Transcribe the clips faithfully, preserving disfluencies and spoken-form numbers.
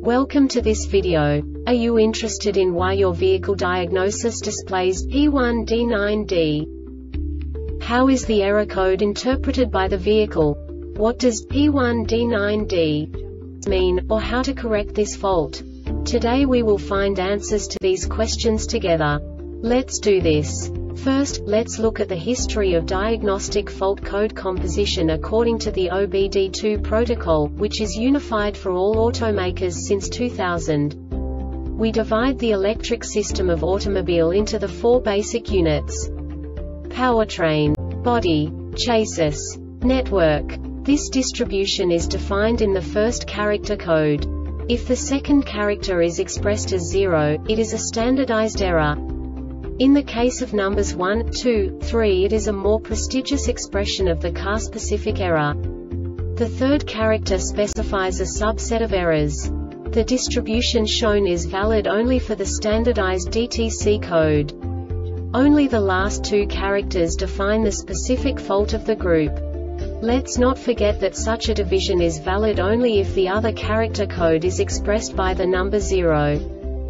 Welcome to this video. Are you interested in why your vehicle diagnosis displays P one D nine D? How is the error code interpreted by the vehicle? What does P one D nine D mean, or how to correct this fault? Today we will find answers to these questions together. Let's do this. First, let's look at the history of diagnostic fault code composition according to the O B D two protocol, which is unified for all automakers since two thousand. We divide the electric system of automobile into the four basic units: powertrain, body, chassis, network. This distribution is defined in the first character code. If the second character is expressed as zero, it is a standardized error. In the case of numbers one, two, three, it is a more prestigious expression of the car-specific error. The third character specifies a subset of errors. The distribution shown is valid only for the standardized D T C code. Only the last two characters define the specific fault of the group. Let's not forget that such a division is valid only if the other character code is expressed by the number zero.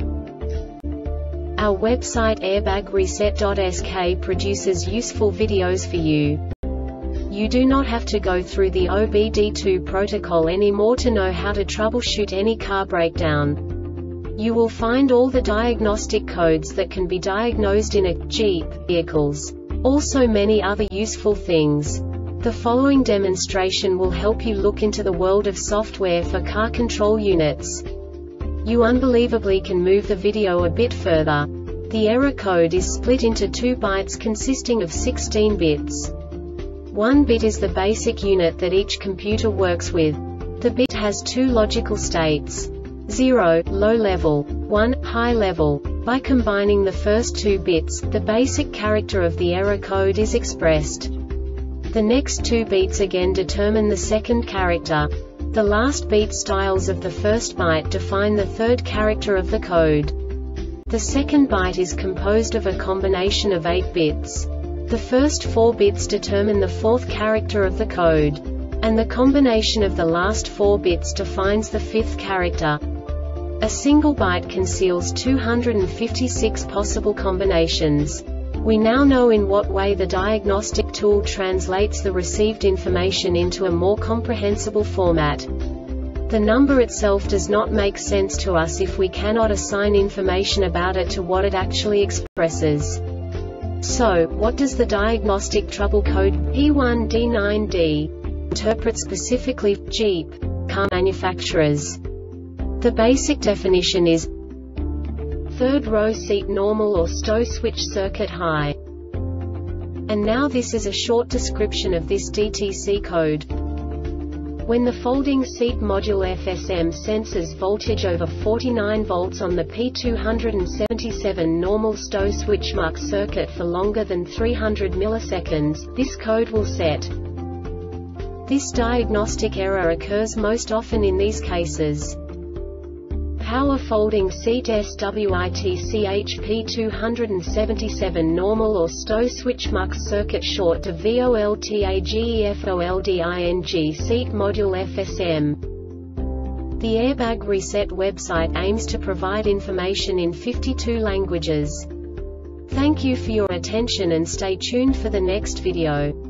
Our website airbag reset dot S K produces useful videos for you. You do not have to go through the O B D two protocol anymore to know how to troubleshoot any car breakdown. You will find all the diagnostic codes that can be diagnosed in a Jeep vehicles. Also many other useful things. The following demonstration will help you look into the world of software for car control units. You unbelievably can move the video a bit further. The error code is split into two bytes consisting of sixteen bits. One bit is the basic unit that each computer works with. The bit has two logical states: zero, low level, one, high level. By combining the first two bits, the basic character of the error code is expressed. The next two beats again determine the second character. The last beat styles of the first byte define the third character of the code. The second byte is composed of a combination of eight bits. The first four bits determine the fourth character of the code. And the combination of the last four bits defines the fifth character. A single byte conceals two hundred fifty-six possible combinations. We now know in what way the diagnostic tool translates the received information into a more comprehensible format. The number itself does not make sense to us if we cannot assign information about it to what it actually expresses. So, what does the diagnostic trouble code P one D nine D interpret specifically for Jeep car manufacturers? The basic definition is third row seat normal or stow switch circuit high. And now this is a short description of this D T C code. When the folding seat module F S M senses voltage over forty-nine volts on the P two seventy-seven normal stow switch mark circuit for longer than three hundred milliseconds, this code will set. This diagnostic error occurs most often in these cases: power folding seat switch P two seventy-seven normal or stow switch mux circuit short to voltage folding seat module F S M. The Airbag Reset website aims to provide information in fifty-two languages. Thank you for your attention and stay tuned for the next video.